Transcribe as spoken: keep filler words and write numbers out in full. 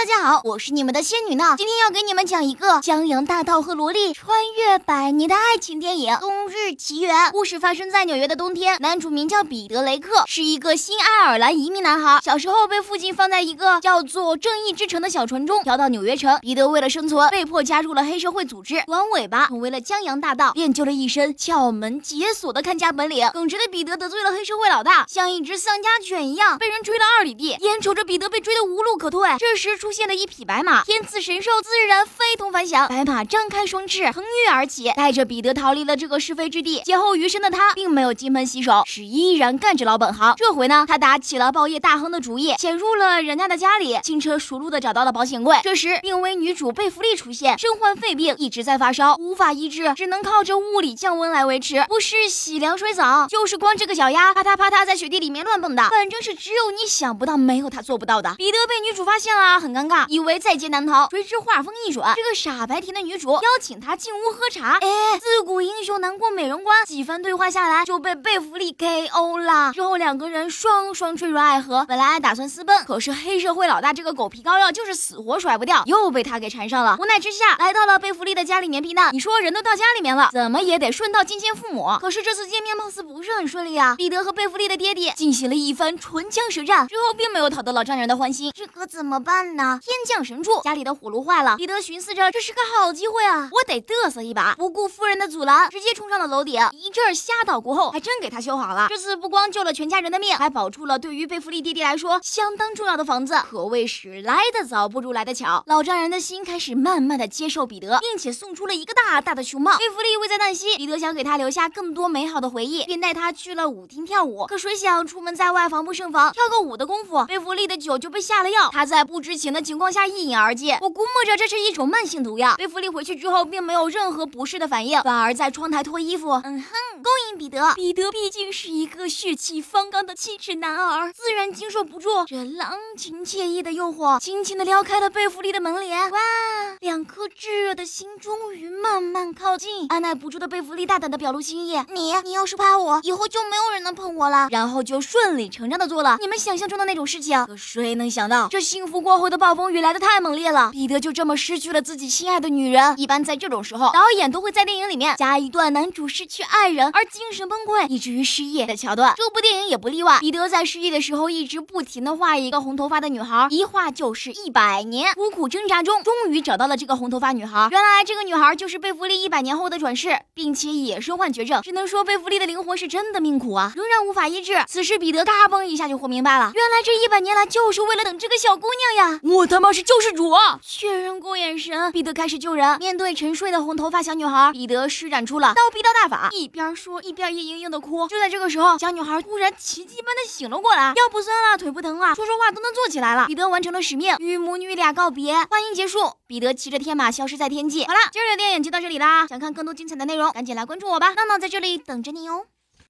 大家好，我是你们的仙女呢。今天要给你们讲一个江洋大盗和萝莉穿越百年的爱情电影《冬日奇缘》。故事发生在纽约的冬天，男主名叫彼得·雷克，是一个新爱尔兰移民男孩。小时候被父亲放在一个叫做正义之城的小船中，飘到纽约城。彼得为了生存，被迫加入了黑社会组织，短尾巴成为了江洋大盗，练就了一身撬门解锁的看家本领。耿直的彼得得罪了黑社会老大，像一只丧家犬一样被人追了二里地，眼瞅着彼得被追得无路可退。这时出现了一匹白马，天赐神兽自然非同凡响。白马张开双翅，腾跃而起，带着彼得逃离了这个是非之地。劫后余生的他并没有金盆洗手，是依然干着老本行。这回呢，他打起了报业大亨的主意，潜入了人家的家里，轻车熟路的找到了保险柜。这时病危女主贝弗利出现，身患肺病，一直在发烧，无法医治，只能靠着物理降温来维持。不是洗凉水澡，就是光这个脚丫啪嗒啪嗒在雪地里面乱蹦跶，反正是只有你想不到，没有他做不到的。彼得被女主发现了，很尴尬，以为在劫难逃，谁知话锋一转，这个傻白甜的女主邀请他进屋喝茶。哎，自古英雄难过美人关，几番对话下来就被贝弗利 K O 了。之后两个人双双坠入爱河，本来打算私奔，可是黑社会老大这个狗皮膏药就是死活甩不掉，又被他给缠上了。无奈之下来到了贝弗利的家里面避难。你说人都到家里面了，怎么也得顺道见见父母。可是这次见面貌似不是很顺利啊。彼得和贝弗利的爹爹进行了一番唇枪舌战，之后并没有讨得老丈人的欢心。这可怎么办呢？天降神助，家里的火炉坏了。彼得寻思着这是个好机会啊，我得嘚瑟一把。不顾夫人的阻拦，直接冲上了楼顶，一阵瞎捣过后还真给他修好了。这次不光救了全家人的命，还保住了对于贝弗利爹爹来说相当重要的房子，可谓是来得早不如来得巧。老丈人的心开始慢慢的接受彼得，并且送出了一个大大的熊猫。贝弗利危在旦夕，彼得想给他留下更多美好的回忆，便带他去了舞厅跳舞。可谁想出门在外防不胜防，跳个舞的功夫，贝弗利的酒就被下了药，他在不知情的情况下一饮而尽。我估摸着这是一种慢性毒药。贝弗利回去之后并没有任何不适的反应，反而在窗台脱衣服，嗯哼，勾引彼得。彼得毕竟是一个血气方刚的气质男儿，自然经受不住这郎情惬意的诱惑，轻轻的撩开了贝弗利的门帘。哇，两颗炙热的心终于慢慢靠近。按耐不住的贝弗利大胆的表露心意，你你要是怕我，以后就没有人能碰我了。然后就顺理成章的做了你们想象中的那种事情。可谁能想到，这幸福过后的暴风雨来得太猛烈了，彼得就这么失去了自己心爱的女人。一般在这种时候，导演都会在电影里面加一段男主失去爱人而精神崩溃以至于失忆的桥段，这部电影也不例外。彼得在失忆的时候一直不停的画一个红头发的女孩，一画就是一百年，苦苦挣扎中终于找到了这个红头发女孩。原来这个女孩就是贝弗利一百年后的转世，并且也身患绝症，只能说贝弗利的灵魂是真的命苦啊，仍然无法医治。此时彼得嘎嘣一下就活明白了，原来这一百年来就是为了等这个小姑娘呀！我他妈是救世主啊！确认过眼神，彼得开始救人。面对沉睡的红头发小女孩，彼得施展出了刀逼刀大法，一边说一边嘤嘤嘤的哭。就在这个时候，小女孩突然奇迹般的醒了过来，腰不酸了，腿不疼了，说说话都能做起来了。彼得完成了使命，与母女俩告别。话音结束，彼得骑着天马消失在天际。好了，今儿的电影就到这里啦，想看更多精彩的内容，赶紧来关注我吧，闹闹在这里等着你哦。